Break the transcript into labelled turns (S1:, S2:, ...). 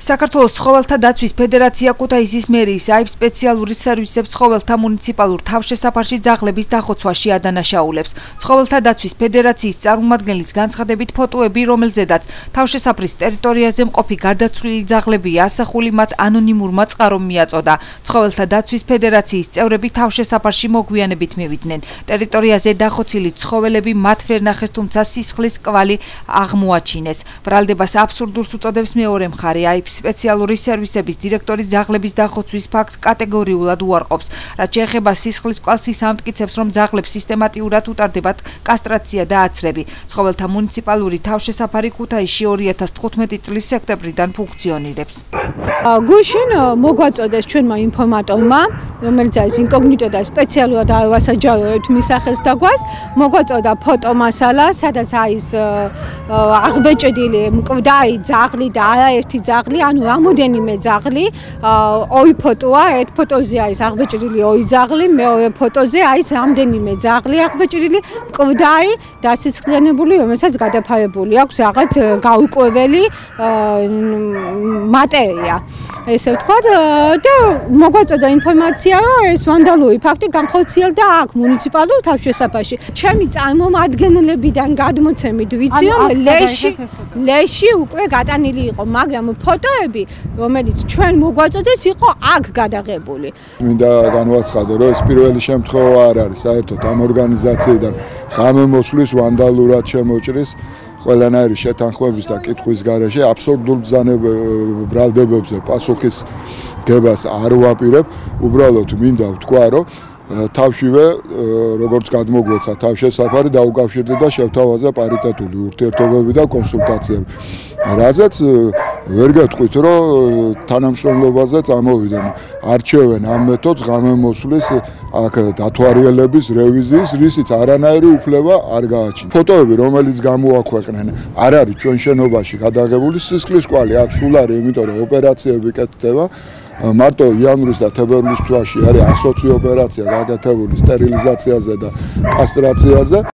S1: საქართველოს ცხოველთა დაცვის ფედერაცია ქუთაისის მერიის აიბ სპეციალური სერვისებს ცხოველთა მუნიციპალურ თავშესაფარში ძაღლების დახოცვაში ადანაშაულებს. ცხოველთა დაცვის ფედერაციის წარმომადგენლის განცხადებით ფოტოები, რომელზედაც თავშესაფრის ტერიტორიაზე მყოფი გარდაცვლილი ძაღლებია ასახული, მათ ანონიმურმა წყარომ მიაწოდა. ცხოველთა დაცვის ფედერაციის წევრები თავშესაფარში მოგვიანებით მივიდნენ. ტერიტორიაზე დახოცილი ცხოველები მათ ვერ ნახეს, თუმცა სისხლის კვალი აღმოაჩინეს. ბრალდებას აბსურდულს უწოდებს მეორე მხარე. აიბ სპეციალური სერვისების დირექტორი ძაღლების დახოცვის ფაქტს კატეგორიულად უარყოფს. რაც შეეხება სისხლის კვალს, ის ამტკიცებს, რომ ძაღლებს სისტემატიურად უტარდებათ კასტრაცია და აცრები. ცხოველთა მუნიციპალური თავშესაფარი ქუთაისში 2015 წლის სექტემბრიდან ფუნქციონირებს.
S2: გუშინ მოგვაწოდეს ჩვენმა ინფორმატორმა, რომელიც არის ინკოგნიტო და სპეციალურად ავასაჯაროებთ მის სახელს დაგვას, მოგვაწოდა ფოტომასალა, სადაც არის აღბეჭდილი მკვდარი ძაღლი და არაერთი ძაღლი, ანუ რამოდენიმე ძაღლი, ორი ფოტოა, ერთ ფოტოზე არის აღბეჭდილი ორი ძაღლი, მეორე ფოტოზე არის რამდენიმე ძაღლი აღბეჭდილი, მკვდარი, დასიცხლიანებული, რომელსაც გადაფარებული აქვს რაღაც გაურკვეველი მატერია. ესე ვთქვათ, და მოგვაწოდა ინფორმაცია, რომ ეს ვანდალური ფაქტი განხორციელდა აქ მუნიციპალურ თავშესაფარში. ჩემი წარმომადგენლებიდან გადმოცემით ვიცი, რომ ლეში უკვე გატანილი იყო, მაგრამ ფოტოები, რომელიც ჩვენ მოგვაწოდეს, იყო აქ გადაღებული.
S3: მინდა განვაცხადო, რომ ეს პირველი შემთხვევა არ არის საერთოდ ამ ორგანიზაციიდან ღამემოსვლის ვანდალურად შემოჭრის ყველანაირი შეთანხმების და კითხვის გარეშე აბსურდულ ბრალდებებზე პასუხის გებას არ ვაპირებ. უბრალოდ მინდა ვთქვა, რომ თავშივე როგორც გადმოგვეცა თავშესაფარი დაუკავშირდება შევთავაზე პარიტეტული ურთიერთობები და კონსულტაციები. რაზეც ვერ გეტყვით, რომ თანამშრომლობაზე წამოვიდნენ. არჩევენ ამ მეთოდს ღამემოსვლის აქ დათვალიერების რევიზიის, რისიც არანაირი უფლება არ გააჩნია. ფოტოები, რომელიც გამოაქვეყნენ, არ არის ჩვენ შენობაში გადაღებული, სისხლის კვალი აქ სულ არის, იმიტომ რომ ოპერაციები კეთდება. მარტო იანვრის და თებერვლის თვეში არის 120 ოპერაცია გაკეთებული სტერილიზაციაზე და კასტრაციაზე.